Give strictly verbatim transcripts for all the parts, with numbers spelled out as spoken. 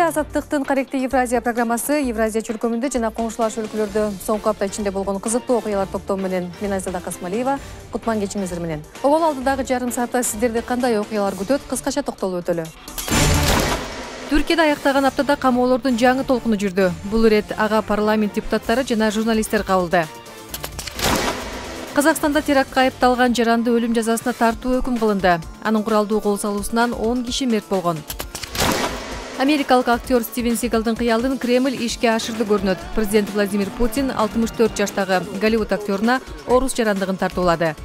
Эфирде Азаттыктын Каректи Евразия программасы Евразия чөлкөмүндө жана коңшулаш өлкөлөрдө соңку апта ичинде болгон кызыктуу окуялар топтому менен мен Айзада Касмалиева. Кутман кечиңиздер менен. Обол алдыдагы жарым саатта сиздерди кандай окуялар күтөт, кыскача токтолуп өтөлү. Түркияда аяктаган аптада камоолордун жаңы толкуну жүрдү. Бул ирет ага парламент депутаттары жана журналисттер кабылды. Казакстанда терактка айыпталган жаранды өлүм жазасына тартуу өкүм кылынды. Анын куралдуу кол салуусунан он киши мерт болгон. Америкалык актер Стивен Сигалдын кыялын Кремль ишке ашырды көрүнөт. Президент Владимир Путин алтымыш төрт жаштагы Голливуд актеруна орус жарандыгын тартуулады.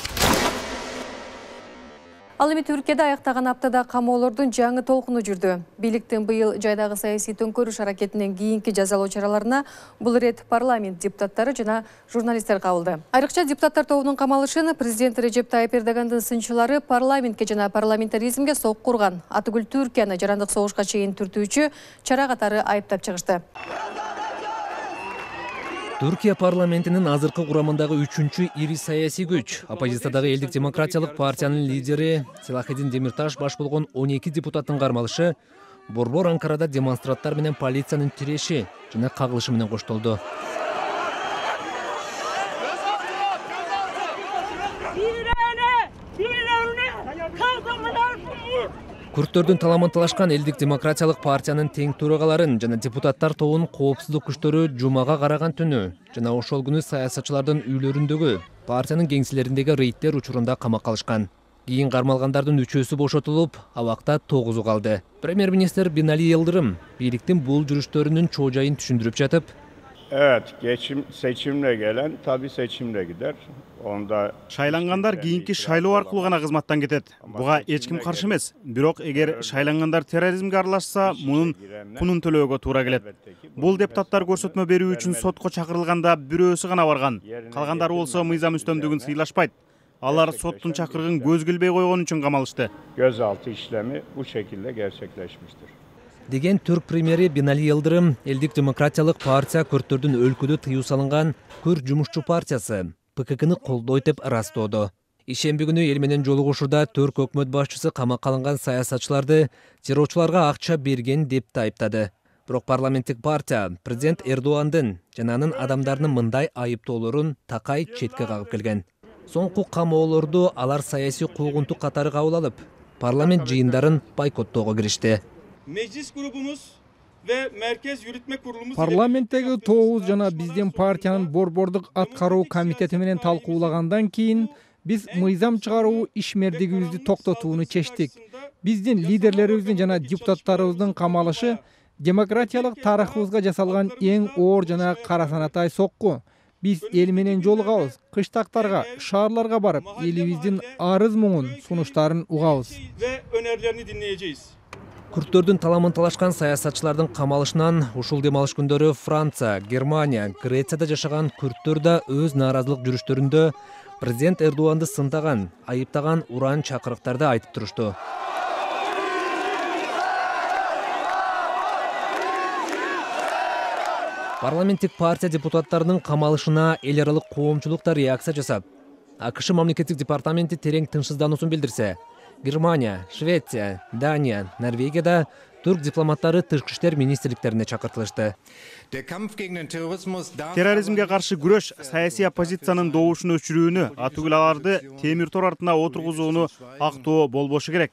Ал эми Түркияда аяктаган аптада камоолордун жаңы толкуну жүрдү. Бийликтин быйыл жайдагы саясий төңкөрүш аракетинен кийинки жазалоо чараларына бул ирет парламент депутаттары жана журналисттер кабылды. Айрыкча депутаттар тобунун камалышын президент Режеп Тайып Эрдогандын сынчылары парламентке жана парламентаризмге сокку урган Атыгүл Түркияны жарандык согушка чейин түртүүчү чара катары айыптап чыгышты. Түркия парламентинин азыркы курамындагы үчүнчү ири саясий күч, оппозициядагы элдик демократиялык партиянын лидери Селахедин Демирташ баш болгон он эки депутаттын кармалышы борбор Анкарада демонстранттар менен полициянын тиреши жана кагылышы менен коштолду. Күрттөрдүн таламын талашкан элдик демократиялык партиянын тең төрагаларын жана депутаттар тобунун коопсуздук күчтөрү жумага караган түнү жана ошол күнү саясатчылардын үйлөрүндөгү партиянын кеңселериндеги рейдтер учурунда камакка алышкан. Кийин кармалгандардын үчөөсү бошотулуп, абакта тогузу калды. Премьер-министр Бинали Йылдырым бийликтин бул жүрүштөрүнүн чоо жайын түшүндүрүп жатып, Evet, geçim, seçimle gelen tabii seçimle gider. Onda шайлангандар кийинки шайлоо аркылуу гана кызматтан кетет. Буга эч ким каршы эмес. Бирок эгер шайлангандар терроризмге аралашса, мунун кунун төлөөгө туура келет. Бул депутаттар көрсөтмө берүү үчүн сотко чакырылганда бирөөсү гана барган. Калгандары болсо мыйзам үстөмдүгүн сыйлашпайт. Алар соттун чакырыгын көз билбей койгон үчүн камалышты. Gözaltı işlemi bu şekilde gerçekleşmiştir. Деген түрк премьери Бинали Йылдырым элдик демократиялык партия көрттөрдүн өлкөдө тыюу салынган Күрд жумушчу партиясы Пэ Ка Кыны колдойт деп ырастоодо. Ишемби күнү эл менен жолугушууда түрк өкмөт башчысы камакка алынган саясатчыларды террорчуларга акча берген деп айыптады. Бирок парламенттик партия президент Эрдогандын жана анын адамдарынын мындай айыптоолорун такай четке кагып келген. Соңку камоолорду алар саясий куугунтук катары кабыл алып, парламент жыйындарын бойкоттоого киришти. Meclis grubumuz ve Merkez Yürütme Kurulumuz Parlamentteki тобуз жана биздин партиянын борбордук аткаруу комитети менен талкуулагандан кийин биз мыйзам чыгаруу ишмердигибизди токтотууну чечтик. Биздин лидерлерибиздин жана депутаттарыбыздын камалышы демократиялык тарыхыбызга жасалган эң оор жана кара санатай сокку. Биз эл менен жолугабыз, кыштактарга, шаарларга барып, элибиздин арыз муңун, сунуштарын угабыз. ve önerilerini dinleyeceğiz. Күрттөрдүн таламын талашкан саясатчылардын камалышынан ушул дем алыш күндөрү Франция, Германия, Грецияда жашаган күрттөр да өз нааразылык жүрүштөрүндө президент Эрдоганды сынтаган, айыптаган уран чакырыктарды айтып турушту. Парламенттик партия депутаттарынын камалышына эл аралык коомчулук да реакция жасап, АКШ мамлекеттик департаменти терең тынчсыздануусун билдирсе, Германия, Швеция, Дания, Норвегияда түрк дипломаттары тышкы иштер министрликтерине чакыртылышты. Терроризмге каршы күрөш саясий оппозициянын добушун өчүрүүнү, Атыгүл аларды темир тор артына отургузууну актоо болбошу керек.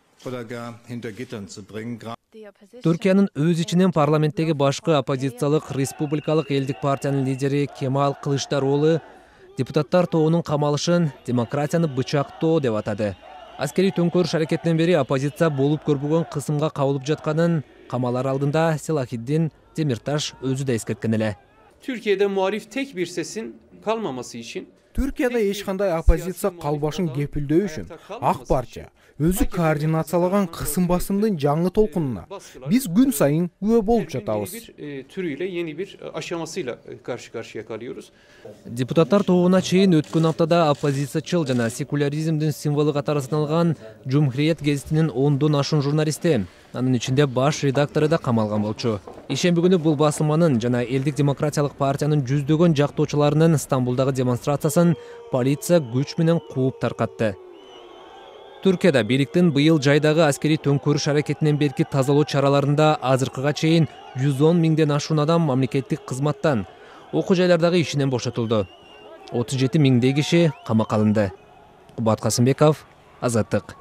Түркиянын өз ичинен парламенттеги башкы оппозициялык республикалык элдик партиянын лидери Кемал Кылычдароğlu депутаттар тобунун камалышын демократияны бычактоо деп атады. Аскери төңкөрүш аракетинен бери оппозиция болуп көрбөгөн кысымга кабылып жатканын камалар алдында Селахедин Демирташ өзү да эскерткен эле. Türkiye'de muhalif tek bir sesin kalmaması için Түркияда эч кандай оппозиция калбашын кепилдөө үчүн ак партия өзү координациялаган кысым басымдын жаңы толкунуна биз күн сайын күбө болуп жатабыз. Türüyle yeni bir aşamasıyla karşı karşıya kalıyoruz. Депутаттар тобуна чейин өткөн аптада оппозициячыл жана секуляризмдин символу катары саналган Жумхуриет гезитинин ондон ашуун журналисти, анын ичинде баш редактору да камалган болчу. Ишемби күнү бул басылманын жана элдик демократиялык партиянын жүздөгөн жактоочуларынын Стамбулдагы демонстрациясын полиция күч менен кууп таркатты. Түркияда бийликтин быйыл жайдагы аскери төңкөрүш аракетинен берки тазалоо чараларында азыркыга чейин жүз он миңден ашуун адам мамлекеттик кызматтан, окуу жайлардагы ишинен бошотулду. отуз жети миңдей киши камакка алынды. Кубат Касымбеков, Азаттык.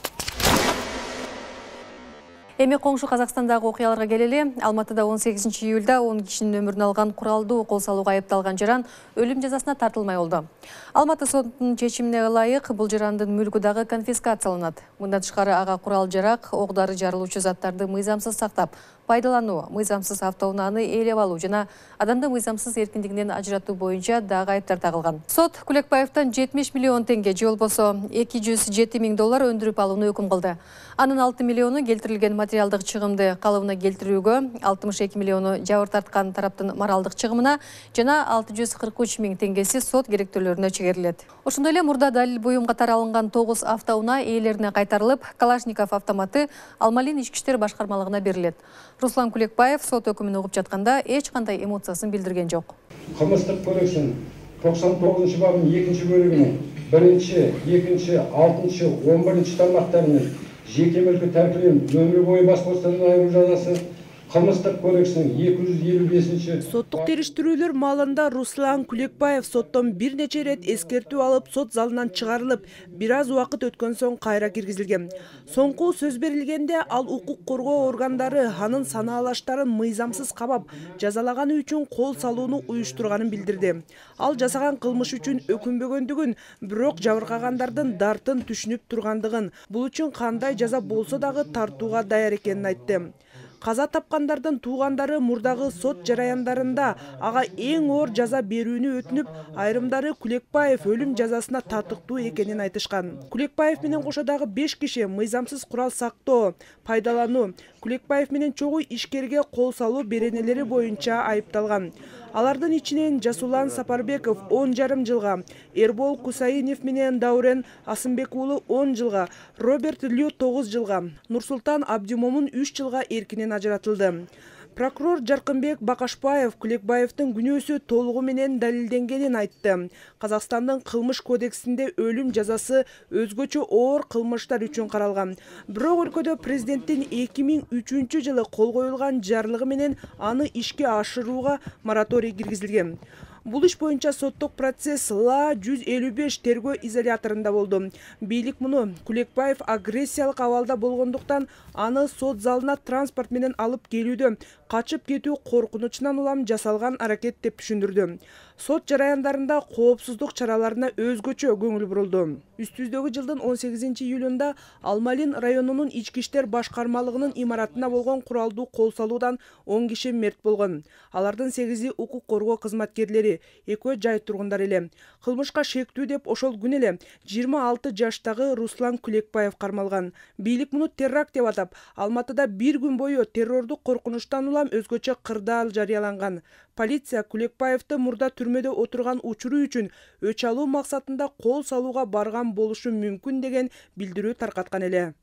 Эми коңшу Казакстандагы окуяларга келели. Алматыда он сегизинчи июлда он кишинин өмүрүн алган куралдуу кол салууга айыпталган жаран өлүм жазасына тартылмай болду. Алматы сотунун чечимине ылайык бул жарандын мүлкү дагы конфискацияланат. Мындан тышкары ага курал жарак, оқ-дары жарылуучу заттарды мыйзамсыз сактап, пайдалануу, мыйзамсыз автоунааны ээлеп алуу жана адамды мыйзамсыз эркиндигинен ажыратуу боюнча дагы айыптар тагылган. Сот Кулекбаевтан жетимиш миллион теңге же болбосо эки жүз жети миң доллар өндүрүп алууну өкүм кылды. Анын алты миллиону келтирилген материалдык чыгымды калыбына келтирүүгө, алтымыш эки миллиону жабыр тарткан тараптын моралдык чыгымына жана алты жүз кырк үч миң теңгеси сот керектөлөрүнө чегерилет. Ошондой эле мурда далил буюм катары алынган тогуз автоунаа ээлерине кайтарылып, Калашников автоматы Алмалин ички иштер башкармалыгына берилет. Руслан Кулекбаев сот өкүмүн угуп жатканда эч кандай эмоциясын билдирген жок. Кылмыштык кодекстин токсон тогузунчу бабынын экинчи бөлүгүнүн биринчи, экинчи, алтынчы, он биринчи тармактарынын жеке мүлкү тәркіленіп, өмір бойы бас бостандығынан айыру жазасы, Кылмыштык кодексинин эки жүз элүү бешинчи. Соттук териштирүүлөр маалында Руслан Кулекбаев соттон бир нече рет эскертүү алып, сот залынан чыгарылып, бир аз убакыт өткөн соң кайра киргизилген. Соңку сөз берилгенде ал укук коргоо органдары анын санаалаштарын мыйзамсыз кабап, жазалаганы үчүн кол салууну уюштурганын билдирди. Ал жасаган кылмыш үчүн өкүнбөгөндүгүн, бирок жабыркагандардын дартын түшүнүп тургандыгын, бул үчүн кандай жаза болсо дагы тартууга даяр экенин айтты. Каза тапкандардын туугандары мурдагы сот жараяндарында ага эң оор жаза берүүнү өтүнүп, айрымдары Кулекбаев өлүм жазасына татыктуу экенин айтышкан. Кулекбаев менен кошо дагы беш киши мыйзамсыз курал сактоо, пайдалануу, Кулекбаев менен чогуу ишкерге кол салуу беренелери боюнча айыпталган. Алардын ичинен Жасулан Сапарбеков он жарым жылга, Эрбол Кусаинов менен Даурен Асымбек уулу он жылга, Роберт Лю тогуз жылга, Нурсултан Абдимомун үч жылга эркинен ажыратылды. Прокурор Жаркынбек Бакашбаев Кулекбаевдин күнөөсү толугу менен далилденгенин айтты. Казакстандын кылмыш кодексинде өлүм жазасы өзгөчө оор кылмыштар үчүн каралган. Бирок өлкөдө президенттин эки миң үчүнчү жылы кол коюлган жарлыгы менен аны ишке ашырууга мораторий киргизилген. Бул иш боюнча соттук процесс Ла жүз элүү беш тергөө изоляторунда болду. Бийлик муну Кулекбаев агрессиялык абалда болгондуктан аны сот залына транспорт менен алып келүүдө качып кетүү коркунучунан улам жасалган аракет деп түшүндүрдү. Сот жараяндарында коопсуздук чараларына өзгөчө көңүл бурулду. Үстүбүздөгү жылдын он сегизинчи июлунда Алмалин районунун ички иштер башкармалыгынын имаратына болгон куралдуу кол салуудан он киши мерт болгон. Алардын сегизи укук коргоо кызматкерлери, экөө жай тургундар эле. Кылмышка шектүү деп ошол күн эле жыйырма алты жаштагы Руслан Кулекбаев кармалган. Бийлик муну теракт деп атап, Алматыда бир күн бою террордук коркунучтан улам өзгөчө кырдаал жарыяланган. Полиция Кулекбаевди мурда түрмөдө отурган учуру үчүн өч алуу максатында кол салууга барган болушу мүмкүн деген билдирүү таркаткан эле.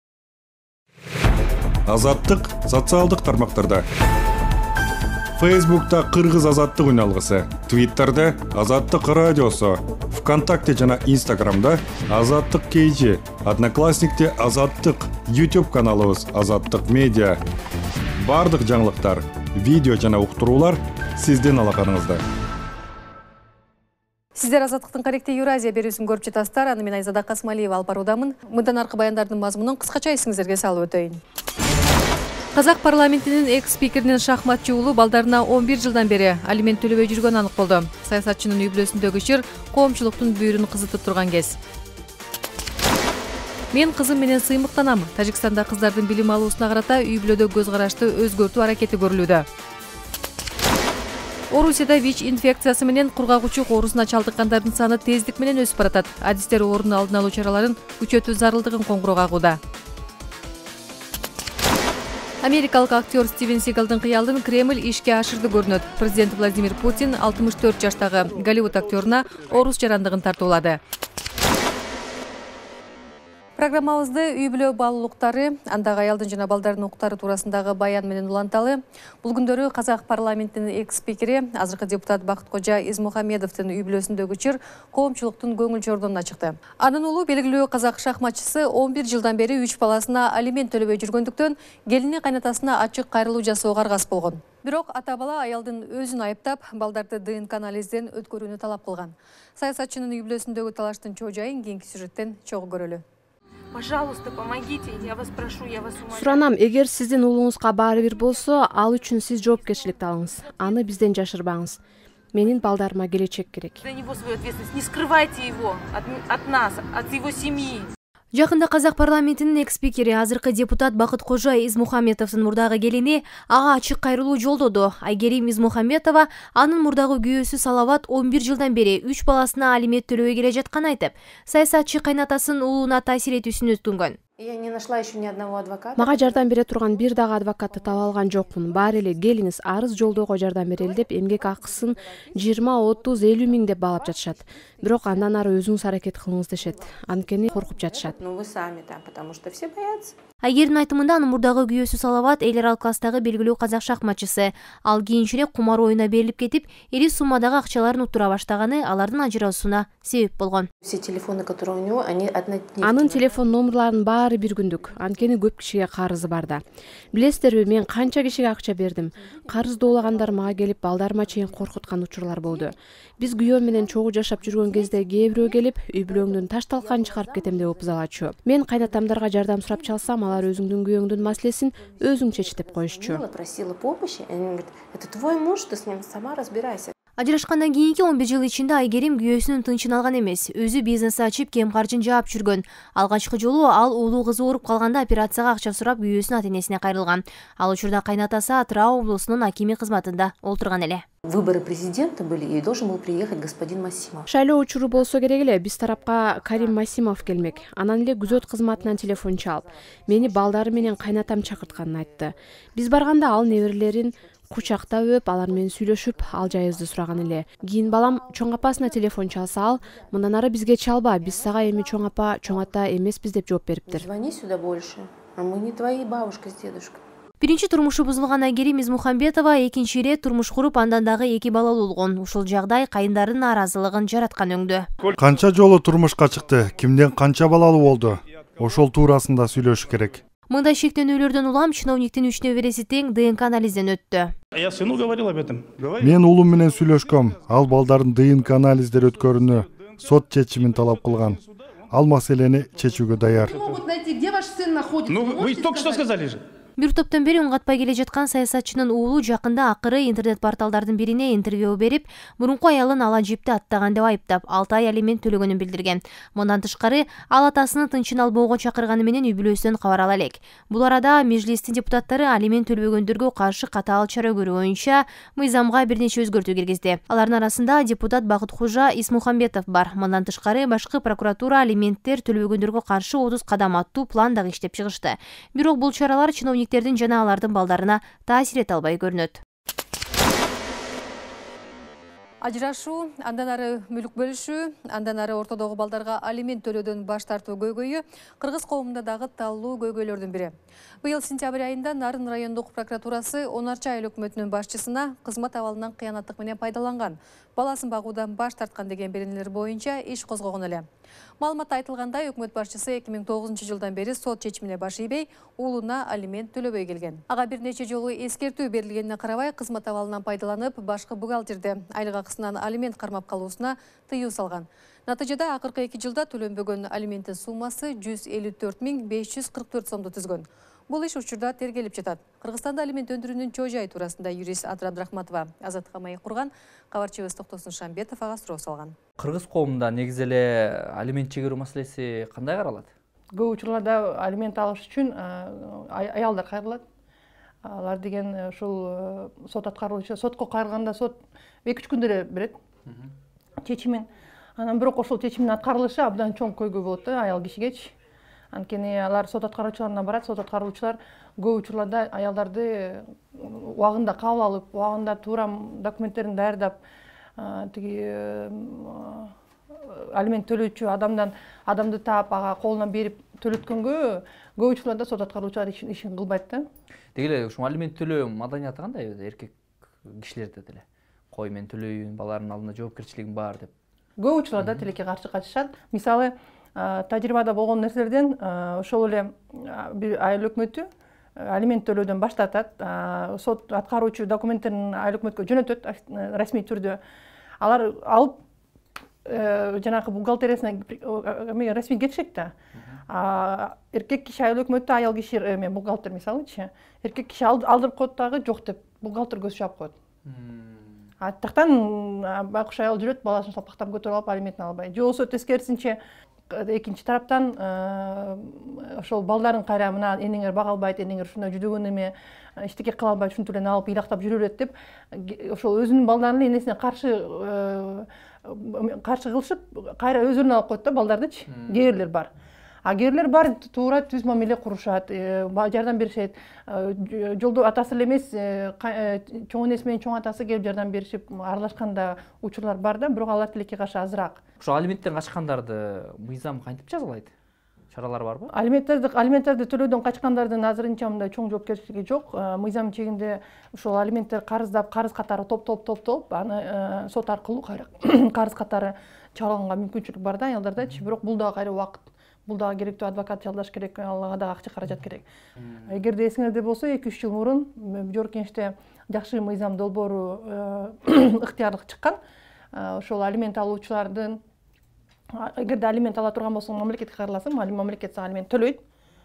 Азаттык социалдык тармактарда. Фейсбукта Кыргыз азаттык үналгысы, Твиттерде Азаттык радиосу, ВКонтакте жана Инстаграмда Азаттык кейжи, Одноклассникте Азаттык, YouTube каналыбыз Азаттык медиа. Бардык жаңылыктар, видео жана уктуруулар сиздин алаканыңызда. Сиздер Азаттыктын корректе Евразия берүүсүн көрүп жатасыздар. Аны мен Айзада Касмалиева алып баруудамын. Мындан аркы баяндардын мазмунун кыскача эсиңиздерге салып өтөйүн. Казак парламентинин экс-спикеринин шахматчы уулу балдарына он бир жылдан бери алимент төлөбөй жүргөнү анык болду. Саясатчынын үй бүлөсүндөгү ишер коомчулуктун бүйүрүн кызытып турган кез. Мен кызым менен сыймыктанам. Тажикстанда кыздардын билим алуусуна карата үй бүлөдө көз карашты өзгөртүү аракети көрүлүүдө. Орусияда ВИЧ инфекциясы менен кургагучук оорусуна чалдыккандардын саны тездик менен өсүп баратат. Адистер оорунун алдын алуу чараларын күчөтүү зарылдыгын коңгуроо кагууда. Америкалык актер Стивен Сигалдын кыялын Кремль ишке ашырды көрүнөт. Президент Владимир Путин алтымыш төрт жаштагы Голливуд актеруна орус жарандыгын тартуулады. Программабызды үй бүлө балуулуктары, андагы аялдын жана балдардын укуктары туурасындагы баян менен уланталы. Бул күндөрү Казак парламентинин экс-спикери, азыркы депутат Бакыткожа Измухамедовдун үй бүлөсүндөгү чыр коомчулуктун көңүл жордонуна чыкты. Анын уулу белгилүү казак шахматчысы он бир жылдан бери үч баласына алимент төлөбөй жүргөндүктөн келини кайнатасына ачык кайрылуу жасоого аргасыз болгон. Бирок ата-бала аялдын өзүн айыптап, балдарды ДНК анализден өткөрүүнү талап кылган. Саясатчынын үй бүлөсүндөгү талаштын чоо жайын кийинки сюжеттен чогуу көрөлү. Пожалуйста, помогите, я вас прошу, я вас умоляю. Суранам, эгер сиздин уулуңузга баары бир болсо, ал үчүн сиз жоопкерчиликти алыңыз. Аны бизден жашырбаңыз. Менин балдарыма келечек керек. За него свою ответственность. Не скрывайте его от, от нас, от его семьи. Жакында Казак парламентинин экс-спикери, азыркы депутат Бакыткожа Измухамедовдун мурдагы келини ага ачык кайрылуу жолдоду. Айгерим Измухамедова анын мурдагы күйөөсү Салават он бир жылдан бери үч баласына алимент төлөбөй келе жатканын айтып, саясатчы кайнатасын уулуна таасир этүүсүн өткөнгөн. Я не нашла еще ни одного адвоката. Мага жардам бере турган бир дагы адвокатты таба алган жокмун. Баары эле келиңиз арыз жолдоого жардам берели деп эмгек акысын жыйырма, отуз, элүү миң деп баалап жатышат. Бирок андан ары өзүңүз аракет кылыңыз дешет. Анткени коркуп жатышат. Ну вы сами там, потому что все боятся. Айгердин айтымында анын мурдагы күйөөсү Салават эл аралык класстагы белгилүү казак шахматчысы. Ал кийинчерээк кумар оюна берилип кетип, ири суммадагы акчаларын утура баштаганы алардын ажыраасууна себеп болгон. Все телефоны, которые у него, они однодневные. Анын телефон номерларынын баары бир күндүк. Анткени көп кишиге карызы бар да. Билесиздерби, мен канча кишиге акча бердим. Карыздоолагандар мага келип, балдарыма чейин коркуткан учурлар болду. Биз күйөөм менен чогуу жашап жүргөн кезде кээ бирөө келип, үй бүлөңдүн таш талканын чыгарып кетем деп опузалачу. Мен кайнатамдарга жардам сурап чалсам, алар өзүңдүн күйөөңдүн маселесин өзүң чеч деп коюшчу. Просила помощи, они говорят, это твой муж, ты с ним сама разбирайся. Ажырашкандан кийинки он бир жыл ичинде Айгерим күйөөсүнүн тынчын алган эмес. Өзү бизнес ачып, кем каржын жаап жүргөн. Алгачкы жолу ал уулу кызы ооруп калганда операцияга акча сурап күйөөсүнүн ата-энесине кайрылган. Ал учурда кайнатасы Атырау облусунун акими кызматында олтурган эле. Выборы президента были, и должен был приехать господин Масимов. Шайлоо учуру болсо керек эле, биз тарапка Карим Масимов келмек. Анан эле күзөт кызматынан телефон чалып, мени балдары менен кайнатам чакыртканын айтты. Биз барганда ал неберелерин кучактап өп, алар менен сүйлөшүп, ал жайыбызды сураган эле. Кийин балам чоң апасына телефон чалса, ал мындан ары бизге чалба, биз сага эми чоң апа, чоң ата эмеспиз деп жооп бериптир. Звони сюда больше, а мы не твои бабушка с дедушкой. Биринчи турмушу бузулган Айгерим Измухамедова экинчи ирет турмуш куруп, андан дагы эки балалуу болгон. Ушул жагдай кайындардын нааразылыгын жараткан өңдө. Канча жолу турмушка чыкты, кимден канча балалуу болду? Ошол туурасында сүйлөшүш керек. Мындай шектенүүлөрдөн улам чиновниктин үч небереси тең ДНК анализден өттү. Я сыну говорил об этом. Мен уулум менен сүйлөшкөм. Ал балдардын ДНК анализдери өткөрүүнү сот чечимин талап кылган. Ал маселени чечүүгө даяр. Ну вы только что сказали же. Бир топтон бери үн катпай келе жаткан саясатчынын уулу жакында акыры интернет порталдардын бирине интервью берип, мурунку аялын ала жипти аттаган деп айыптап, алты ай алимент төлөгөнүн билдирген. Мындан тышкары, ал атасынын тынчын албоого чакырганы менен үй бүлөсүнөн кабар ала элек. Бул арада межлистин депутаттары алимент төлбөгөндөргө каршы катаал чара көрүү боюнча мыйзамга бир нече өзгөртүү киргизди. Алардын арасында депутат Бакыткожа Измухамедов бар. Мындан тышкары, башкы прокуратура алименттер төлбөгөндөргө каршы отуз кадам аттуу план дагы иштеп чыгышты. Бирок бул чаралар чиновник жана алардын балдарына таасир эте албай көрүнөт. Ажырашуу, андан ары мүлк бөлүшүү, андан ары ортодогу балдарга алимент төлөөдөн баш тартуу көйгөйү кыргыз коомунда дагы талуу көйгөйлөрдүн бири. Быйыл сентябрь айында Нарын райондук прокуратурасы он арча айыл өкмөтүнүн башчысына кызмат абалынан кыянаттык менен пайдаланган, баласын багуудан баш тарткан деген беренелер боюнча иш козгогон эле. Маалыматта айтылгандай, өкмөт башчысы эки миң тогузунчу жылдан бери сот чечимине баш ийбей, уулуна алимент төлөбөй келген. Ага бир нече жолу эскертүү берилгенине карабай, кызмат абалынан пайдаланып, башкы бухгалтерде айлык акысынан алимент кармап калуусуна тыюу салган. Натыйжада акыркы эки жылда төлөнбөгөн алименттин суммасы жүз элүү төрт миң беш жүз кырк төрт сомду түзгөн. Бул иш учурда тергелип жатат. Кыргызстанда алимент өндүрүүнүн чоо жайы туурасында юрист Адыр Абдрахматова Азаттыкка маек курган, кабарчыбыз Токтосун Шамбетов ага суроо салган. Кыргыз коомунда негизи эле алимент чегерүү маселеси кандай каралат? Көп учурларда алимент алыш үчүн аялдар кайрылат. Алар деген ушул сот аткаруучу, сотко кайрылганда сот эки үч күндө эле берет чечимин. Анан бирок ошол чечимдин аткарылышы абдан чоң көйгөй болот да аял кишигечи. Анткени алар сот аткаруучуларына барат, сот аткаруучулар көп учурларда аялдарды убагында кабыл алып, убагында туура документтерин даярдап, тиги алимент төлөөчү адамдан адамды таап ага колунан берип төлөткөнгө көп учурларда сот аткаруучулар ишин кылбайт да. Деги эле ушул алимент төлөө маданияты кандай эркек кишилерде деле? Кой мен төлөйүн, баланын алдында жоопкерчилигим бар деп. Көп учурларда тилекке каршы качышат. Мисалы, тажрыйбада болгон нерселерден ошол эле бир айыл өкмөтү алимент төлөөдөн баш тартат. Сот аткаруучу документтерин айыл өкмөткө жөнөтөт расмий түрдө. Алар алып жанагы бухгалтериясына расмий кетишет да. Эркек киши айыл өкмөттө, аял киши бухгалтер мисалычы. Эркек киши алдырып коет дагы жок деп бухгалтер көз чаап коет. Аттактан байкуш аял жүрөт, баласын салпактап көтөрүп алып алиментин албай. Же болбосо тескерисинче экинчи тараптан ошол балдарын кайра мына энеңер бага албайт, энеңер ушундай жүдөгөн эме, эчтеке кыла албайт, ушинтип эле алып ыйлактап жүрө берет деп ошол өзүнүн балдарын энесине каршы каршы кылышып, кайра өздөрүнө алып коет да балдардычы. Кээ бирлер бар. А кээ бирлер бар туура түз мамиле курушат, жардам беришет. Жолдо атасы эле эмес, чоң энеси менен чоң атасы келип жардам беришип аралашканда учурлар бар да, бирок алар тилекке каршы азыраак. Ошо алименттен качкандарды мыйзам кантип жазалайт? Чаралар барбы? Алименттерди алименттерди төлөөдөн качкандардын азырынча мындай чоң жоопкерчилиги жок. Мыйзам чегинде ушул алименттер карыздап, карыз катары топтолуп топтолуп, аны сот аркылуу кайра карыз катары чыгарганга мүмкүнчүлүк бар да аялдардачы. Бирок бул дагы кайра убакыт, бул дагы керектүү адвокат жалдаш керек, ага дагы акча каражат керек. Эгерде эсиңерде болсо эки үч жыл мурун Жогорку Кеңеште жакшы мыйзам долбоору ыктыярлык чыккан. Ошол алимент алуучулардын эгерде алимент ала турган болсоң мамлекетке кайрыласың, мамлекет сага алимент төлөйт.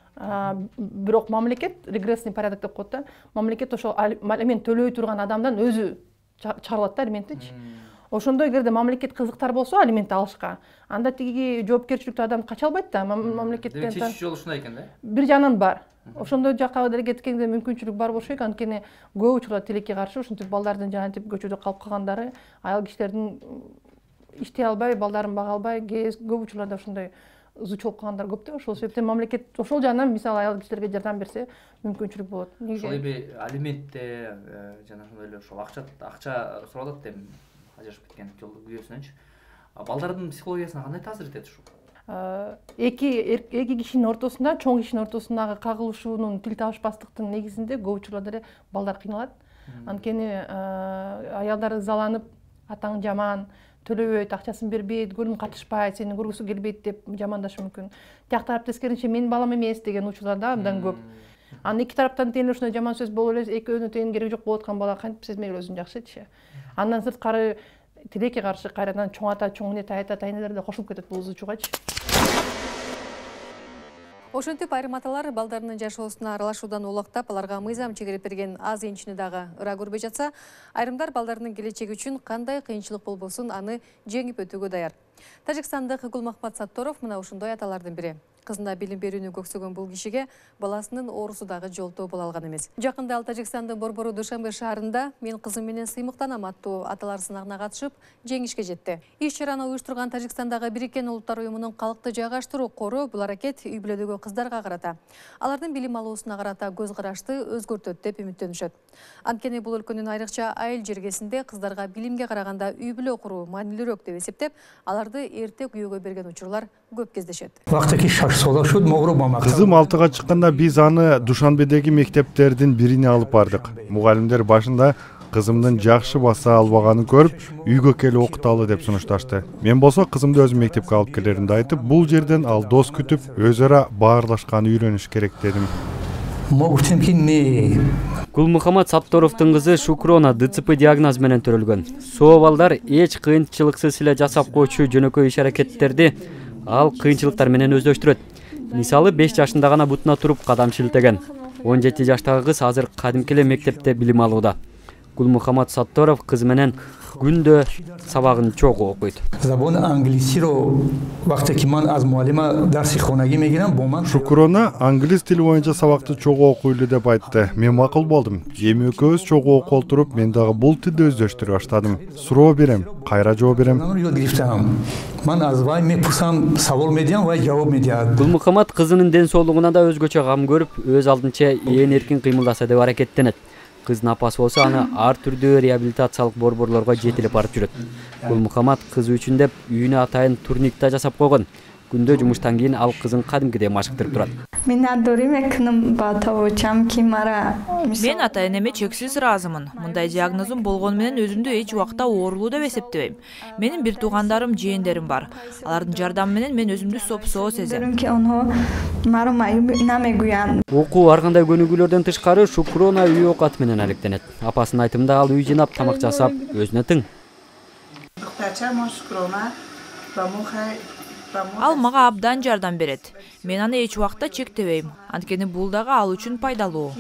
Бирок мамлекет регрессный порядок деп коет да. Мамлекет ошол алимент төлөй турган адамдан өзү чыгарылат да алименттичи. Ошондо эгерде мамлекет кызыктар болсо алимент алышка, анда тиги жоопкерчиликтүү адам кача албайт да мамлекеттен. Чечүүчү жолу ушундай экен да? Бир жагынан бар. Ошондой жакка деле кеткенде мүмкүнчүлүк бар болушу керек, анткени көп учурлар тилекке каршы ушинтип балдардын жанагынтип көчөдө калып калгандары, аял кишилердин иштей албай, балдарын бага албай, көп учурларда ушундай зуч болуп калгандар көп да. Ошол себептен мамлекет ошол жагынан мисалы аял кишилерге жардам берсе мүмкүнчүлүк болот. Ошол эми алиментте жана ошондой эле ошол акча акча сурап атат эми ажырашып кеткен жолдо күйөөсүнөнчү. Балдардын психологиясына кандай таасир этет ушул? Эки эки кишинин ортосунда, чоң кишинин ортосундагы кагылышуунун, тил табышпастыктын негизинде көп учурларда эле балдар кыйналат. Анткени аялдар ызаланып, атаң жаман, төлөбөйт, акчасын бербейт, көрүн катышпайт, сени көргүсү келбейт деп жамандашы мүмкүн. Тияк тарап тескерисинче мен балам эмес деген учурлар да абдан көп. Анан эки тараптан тең эле ушундай жаман сөз болуп эле экөөнүн тең кереги жок болуп аткан бала кантип сезмей өзүн жакшычы. Андан сырткары тилекке каршы кайрадан чоң ата, чоң эне, тайата, тайнелер да кошулуп кетет бул зучугачы. Ошентип айрым аталар балдарынын жашоосуна аралашуудан улактап, аларга мыйзам чегерип берген аз энчини дагы ыра көрбөй жатса, айрымдар балдарынын келечеги үчүн кандай кыйынчылык болбосун аны жеңип өтүүгө даяр. Тажикстандык Гулмахмат Сатторов мына ушундай аталардын бири. Кызына билим берүүнү көксөгөн бул кишиге баласынын оорусу дагы жолтоо боло алган эмес. Жакында ал Тажикстандын борбору Душанбе шаарында "Мен кызым менен сыймыктанам" аттуу аталар сынагына катышып, жеңишке жетти. Иш чараны уюштурган Тажикстандагы Бириккен Улуттар уюмунун калкты жайгаштыруу кору бул аракет үй бүлөдөгү кыздарга карата, алардын билим алуусуна карата көз карашты өзгөртөт деп үмүттөнүшөт. Анткени бул өлкөнүн айрыкча айыл жергесинде кыздарга билимге караганда үй бүлө куруу маанилүүрөөк деп эсептеп, аларды эрте күйөөгө берген учурлар көп кездешет. Кызым алтыга чыкканда биз аны Душанбедеги мектептердин бирине алып бардык. Мугалимдер башында кызымдын жакшы баса албаганын көрүп, үйгө келип окуталы деп сунушташты. Мен болсо кызымды өзүм мектепке алып келеримди айтып, бул жерден ал дос күтүп, өз ара баарлашканы үйрөнүш керек дедим. Гулмухаммад Сатторовдун кызы Шукрона ДЦП диагноз менен төрөлгөн. Соо балдар эч кыйынчылыксыз эле жасап койчу жөнөкөй иш аракеттерди ал кыйынчылыктар менен өздөштүрөт. Мисалы беш жашында гана бутуна туруп кадам шилтеген. он жети жаштагы кыз азыр кадимки эле мектепте билим алууда. Гулмухаммад Сатторов кызы менен күндө сабагын чогуу окуйт. Шукрона англис тили боюнча сабакты чогуу окуйлу деп айтты. Мен макул болдум. Эми экөөбүз чогуу окуп отуруп, мен дагы бул тилди өздөштүрө баштадым. Суроо берем, кайра жооп берем. Гулмухаммад кызынын ден соолугуна да өзгөчө кам көрүп, өз алдынча ээн эркин кыймылдаса деп аракеттенет. Кыздын апасы болсо аны ар түрдүү реабилитациялык борборлорго жетелеп барып жүрөт. Гулмухаммад кызы үчүн деп үйүнө атайын турник да жасап койгон. Күндө жумуштан кийин ал кызын кадимкидей машыктырып турат. Мен ата-энеме чексиз ыраазымын. Мындай диагнозум болгону менен өзүмдү эч убакта оорулуу деп эсептебейм. Менин бир туугандарым, жээндерим бар. Алардын жардамы менен мен өзүмдү сопсоо сезем. Окуу ар кандай көнүгүүлөрдөн тышкары Шукрона үй оокаты менен алектенет. Апасынын айтымында ал үй жыйнап тамак жасап өзүнө тың. Ал мага абдан жардам берет. Мен аны эч убакта чектебейм. Анткени бул дагы ал үчүн пайдалуу.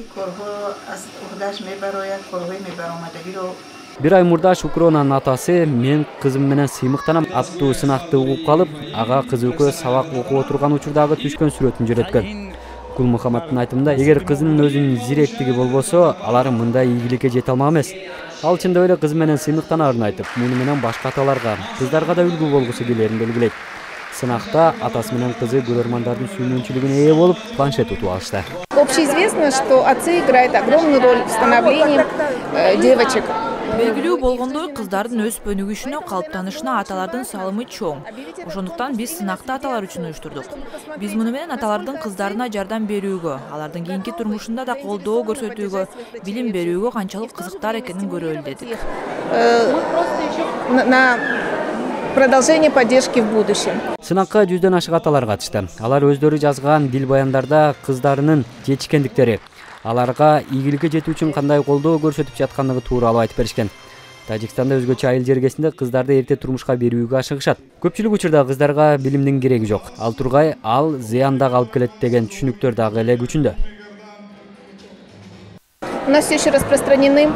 Бир ай мурда Шукронанын атасы мен кызым менен сыймыктанам аттуу сынакты угуп калып, ага кызы экөө сабак окуп отурган учурдагы түшкөн сүрөтүн жөнөткөн. Гулмухаммаддын айтымында, эгер кызынын өзүнүн зиректиги болбосо, алар мындай ийгиликке жете алмак эмес. Ал чындап эле кызы менен сыймыктанаарын айтып, муну менен башка аталарга, кыздарга да үлгү болгусу келерин белгилейт. Сынакта атасы менен кызы көрөрмандардын сүймөнчүлүгүнө ээ болуп, планшет утуп алышты. Общеизвестно, что отцы играют огромную роль в становлении девочек. Белгилүү болгондой, кыздардын өз өнүгүшүнө, калыптанышына аталардын салымы чоң. Ошондуктан биз сынакты аталар үчүн уюштурдук. Биз муну менен аталардын кыздарына жардам берүүгө, алардын кийинки турмушунда да колдоо көрсөтүүгө, билим берүүгө канчалык кызыктар экенин көрөлү дедик. На продолжение поддержки в будущем. Сынакка жүздөн ашык аталар катышты. Алар өздөрү жазган дил баяндарда кыздарынын жетишкендиктери, аларга ийгиликке жетүү үчүн кандай колдоо көрсөтүп жаткандыгы тууралуу айтып беришкен. Тажикстанда өзгөчө айыл жергесинде кыздарды эрте турмушка берүүгө ашыгышат. Көпчүлүк учурда кыздарга билимдин кереги жок. Ал тургай ал зыян дагы алып келет деген түшүнүктөр дагы эле күчүндө. У нас все еще распространены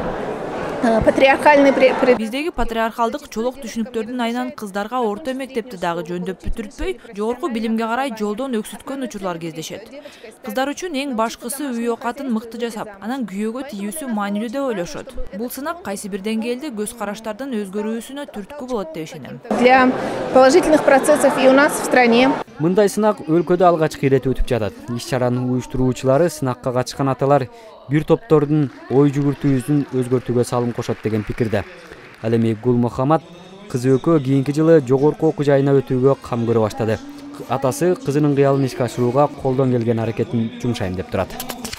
Биздеги патриархалдык чолок түшүнүктөрдүн айынан кыздарга орто мектепти дагы жөндөп бүтүртпөй, жогорку билимге карай жолдон өксүткөн учурлар кездешет. Кыздар үчүн эң башкысы үй оокатын мыкты жасап, анан күйөөгө тийүүсү маанилүү деп ойлошот. Бул сынак кайсы бир деңгээлде көз караштардын өзгөрүүсүнө түрткү болот деп ишенем. Для положительных процессов и у нас в стране. Мындай сынак өлкөдө алгачкы ирет өтүп жатат. Иш чаранын уюштуруучулары сынакка катышкан аталар бир топтордун ой жүгүртүүсүн өзгөртүүгө салым кошот деген пикирде. Ал эми Гулмухаммад кызы экөө кийинки жылы жогорку окуу жайына өтүүгө кам көрө баштады. Атасы кызынын кыялын ишке ашырууга колдон келген аракетин жумшайм деп турат.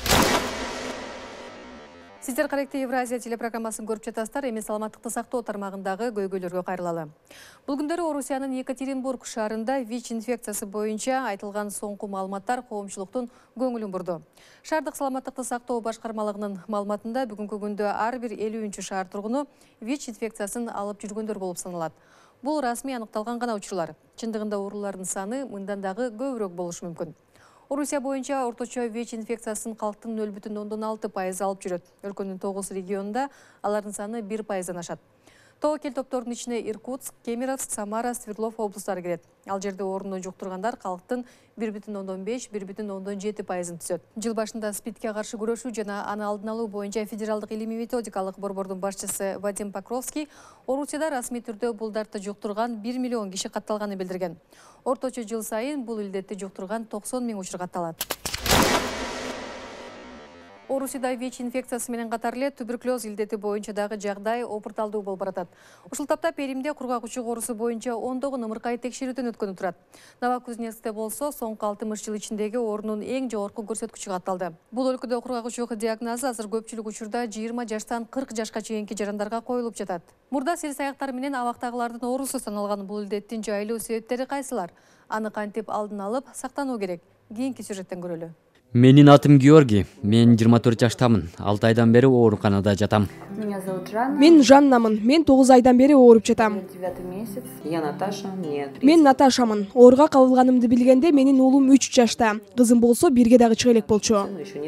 Сиздер каректүү Евразия телепрограммасын көрүп жатасыздар. Эми саламаттыкты сактоо тармагындагы көйгөйлөргө кайрылалы. Бул күндөрү Орусиянын Екатеринбург шаарында ВИЧ инфекциясы боюнча айтылган соңку маалыматтар коомчулуктун көңүлүн бурду. Шаардык саламаттыкты сактоо башкармалыгынын маалыматында бүгүнкү күндө ар бир элүүнчү шаар тургуну ВИЧ инфекциясын алып жүргөндөр болуп саналат. Бул расмий аныкталган гана учурлар. Чындыгында оорулардын саны мындан дагы көбүрөөк болушу мүмкүн. Орусия боюнча орточо ВИЧ инфекциясын калктын нөл бүтүн ондон алты пайыз алып жүрөт. Өлкөнүн тогуз регионунда алардын саны бир пайыздан ашат. Тобокел топтордун ичине Иркутск, Кемеровск, Самара, Свердлов облустары кирет. Ал жерде орунду жуктургандар калктын бир бүтүн ондон беш — бир бүтүн ондон жети пайызын түзөт. Жыл башында СПИДке каршы күрөшүү жана аны алдын алуу боюнча федералдык илимий методикалык борбордун башчысы Вадим Покровский Орусияда расмий түрдө бул дартты жуктурган бир миллион киши катталганын билдирген. Орточо жыл сайын бул илдетти жуктурган токсон миң учур катталат. Орусияда ВИЧ инфекциясы менен катар эле туберкулез илдети боюнча дагы жагдай опурталдуу болуп баратат. Ушул тапта Перимде кургак учук оорусу боюнча ондогон ымыркай текшерүүдөн өткөнү турат. Новокузнецкте болсо соңку алтымыш жыл ичиндеги орунун эң жогорку көрсөткүчү катталды. Бул өлкөдө кургак учук диагнозу азыр көпчүлүк учурда жыйырма жаштан кырк жашка чейинки жарандарга коюлуп жатат. Мурда сел саяктар менен абактагылардын оорусу саналган бул илдеттин жайлуу себептери кайсылар? Аны кантип алдын алып сактануу керек? Кийинки сюжеттен көрөлү. Менин атым Георгий. Мен жыйырма төрт жаштамын. алты айдан бери ооруканада жатам. Мен Жаннамын. Мен тогуз айдан бери ооруп жатам. Мен Наташамын. Ооруга кабылганымды билгенде менин уулум үч жашта. Кызым болсо бирге дагы чыга элек болчу.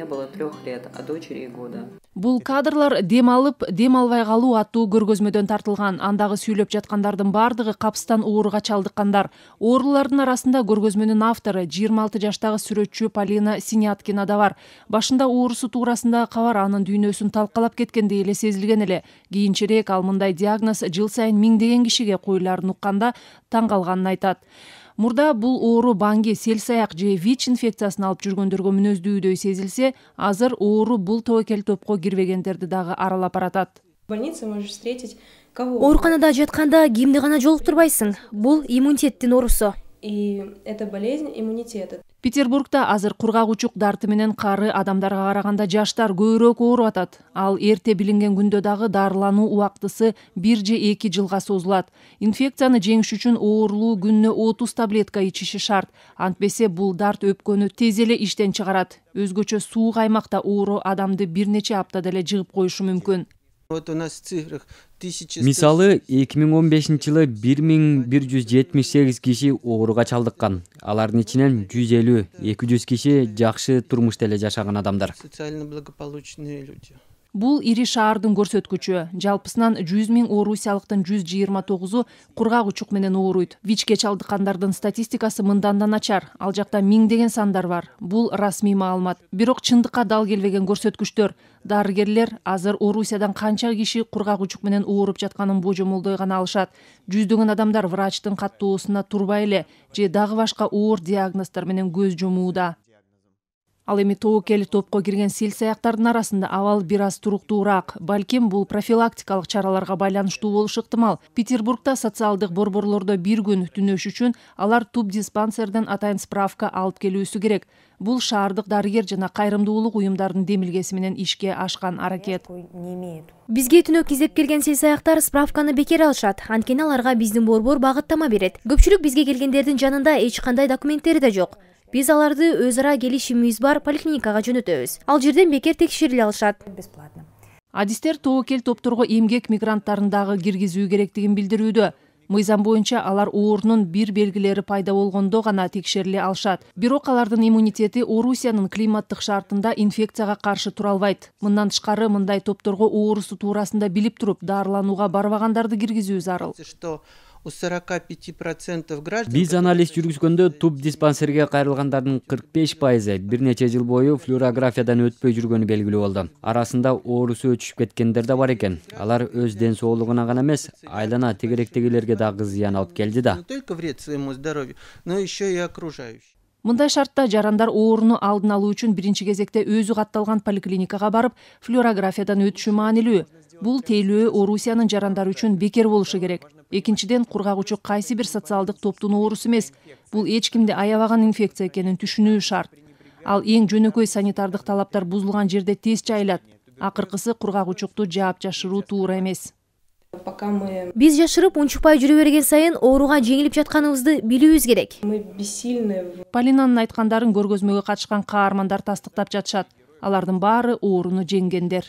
Бул кадрлар дем алып, дем албай калуу аттуу көргөзмөдөн тартылган. Андагы сүйлөп жаткандардын бардыгы капыстан ооруга чалдыккандар. Оорулардын арасында көргөзмөнүн автору жыйырма алты жаштагы сүрөтчү Полина Синяткина да бар. Башында оорусу туурасында кабар анын дүйнөсүн талкалап кеткендей эле сезилген эле. Кийинчерээк ал мындай диагноз жыл сайын миңдеген кишиге коюларын укканда таң калганын айтат. Мурда бул оору банги, селсаяк же ВИЧ инфекциясын алып жүргөндөргө мүнөздүүдөй сезилсе, азыр оору бул тобокел топко кирбегендерди дагы аралап баратат. Ооруканада жатканда кимди гана жолуктурбайсың. Бул иммунитеттин оорусу. И это болезнь иммунитета. Петербургда азыр кургак учук дарты менен кары адамдарга караганда жаштар көбүрөөк ооруп атат. Ал эрте билинген күндө дагы дарылануу убактысы бир же эки жылга созулат. Инфекцияны жеңиш үчүн оорулуу күнүнө отуз таблетка ичиши шарт. Антпесе бул дарт өпкөнү тез эле иштен чыгарат. Өзгөчө суук аймакта оору адамды бир нече аптада эле жыгып коюшу мүмкүн. Мисалы, эки миң он бешинчи жылы бир миң бир жүз жетимиш сегиз киши ооруга чалдыккан. Алардын ичинен жүз элүү эки жүз киши жакшы турмушта эле жашаган адамдар. Бул ири шаардын көрсөткүчү. Жалпысынан жүз миң орусиялыктын жүз жыйырма тогузу кургак учук менен ооруйт. ВИЧке чалдыккандардын статистикасы мындан да начар. Ал жакта миңдеген сандар бар. Бул расмий маалымат. Бирок чындыкка дал келбеген көрсөткүчтөр. Дарыгерлер азыр Орусиядан канча киши кургак учук менен ооруп жатканын божомолдой гана алышат. Жүздөгөн адамдар врачтын каттоосуна турбай эле же дагы башка оор диагноздор менен көз жумууда. Ал эми тобокел топко кирген селсаяктардын арасында абал бир аз туруктуураак. Балким бул профилактикалык чараларга байланыштуу болушу ыктымал. Петербургда социалдык борборлордо бир күн түнөш үчүн алар туп диспансерден атайын справка алып келүүсү керек. Бул шаардык дарыгер жана кайрымдуулук уюмдардын демилгеси менен ишке ашкан аракет. Бизге түнөк издеп келген селсаяктар справканы бекер алышат. Анткени аларга биздин борбор багыттама берет. Көпчүлүк бизге келгендердин жанында эч кандай документтери да жок. Биз аларды өз ара келишимибиз бар поликлиникага жөнөтөбүз. Ал жерден бекер текшериле алышат. Адистер тобокел топторго эмгек мигранттарын дагы киргизүү керектигин билдирүүдө. Мыйзам боюнча алар оорунун бир белгилери пайда болгондо гана текшериле алышат. Бирок алардын иммунитети Орусиянын климаттык шартында инфекцияга каршы тура албайт. Мындан тышкары мындай топторго оорусу туурасында билип туруп дарыланууга барбагандарды киргизүү зарыл. Биз анализ жүргүзгөндө туп диспансерге кайрылгандардын кырк беш пайызы бир нече жыл бою флюорографиядан өтпөй жүргөнү белгилүү болду. Арасында оорусу өчүп кеткендер да бар экен. Алар өз ден соолугуна гана эмес, айлана тегеректегилерге дагы зыян алып келди да. Мындай шартта жарандар ооруну алдын алуу үчүн биринчи кезекте өзү катталган поликлиникага барып, флюорографиядан өтүшү маанилүү. Бул тейлөө Орусиянын жарандары үчүн бекер болушу керек. Экинчиден, кургак учук кайсы бир социалдык топтун оорусу эмес. Бул эч кимди аябаган инфекция экенин түшүнүү шарт. Ал эң жөнөкөй санитардык талаптар бузулган жерде тез жайылат. Акыркысы кургак учукту жаап жашыруу туура эмес. Биз жашырып унчукпай жүрө берген сайын ооруга жеңилип жатканыбызды билүүбүз керек. Полинанын айткандарын көргөзмөгө катышкан каармандар тастыктап жатышат. Алардын баары ооруну жеңгендер.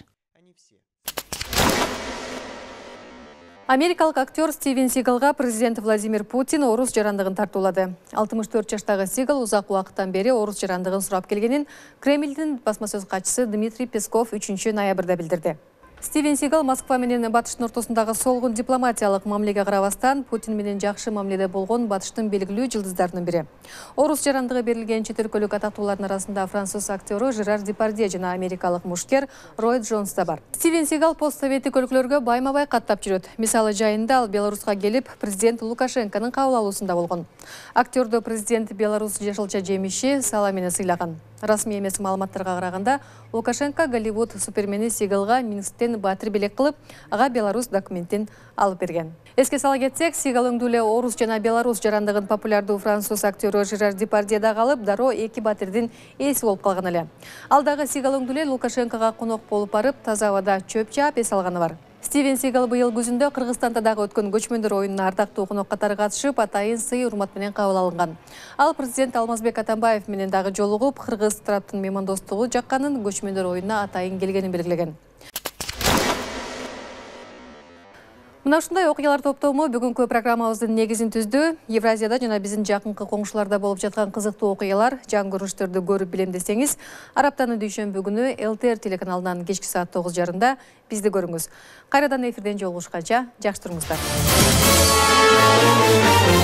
Америкалык актер Стивен Сигалга президент Владимир Путин орус жарандыгын тартуулады. алтымыш төрт жаштагы Сигал узак убакыттан бери орус жарандыгын сурап келгенин Кремлдин басма сөз катчысы Дмитрий Песков үчүнчү ноябрда билдирди. Стивен Сигал Москва менен Батыштын ортосундагы солгун дипломатиялык мамилеге карабастан Путин менен жакшы мамиледе болгон Батыштын белгилүү жылдыздарынын бири. Орус жарандыгы берилген чет өлкөлүк атактуулардын арасында француз актеру Жерар Депардье жана америкалык мушкер Рой Джонс да бар. Стивен Сигал постсоветтик өлкөлөргө байма-бай каттап жүрөт. Мисалы жайында ал Беларуска келип, президент Лукашенконун кабыл алуусунда болгон. Актерду президент Беларусь жашылча жемиши сала менен сыйлаган. Расмий эмес маалыматтарга караганда, Лукашенко Голливуд супермени Сигалга Минсктен батир белек кылып, ага Беларусь документин алып берген. Эске сала кетсек, Сигал өңдүү эле орус жана белорус жарандыгын популярдуу француз актеру Жерар Депардье да калып, дароо эки батирдин ээси болуп калган эле. Ал дагы Сигал өңдүү эле Лукашенкога конок болуп барып, таза абада чөп жаап эс алганы бар. Стивен Сигал быйыл күзүндө Кыргызстанда дагы өткөн көчмөндөр оюнуна ардактуу конок катары катышып, атайын сый урмат менен кабыл алынган. Ал президент Алмазбек Атамбаев менен дагы жолугуп, кыргыз тараптын меймандостугу жакканын, көчмөндөр оюнуна атайын келгенин белгилеген. Мына ушундай окуялар топтому бүгүнкү программабыздын негизин түздү. Евразияда жана биздин жакынкы коңшуларда болуп жаткан кызыктуу окуялар, жан көрүнүштөрдү көрүп билем десеңиз, араптанын дүйшөмбү күнү Эл Т Р телеканалынан кечки саат тогуз жарымда бизди көрүңүз. Кайрадан эфирден жолугушканча жакшы туруңуздар.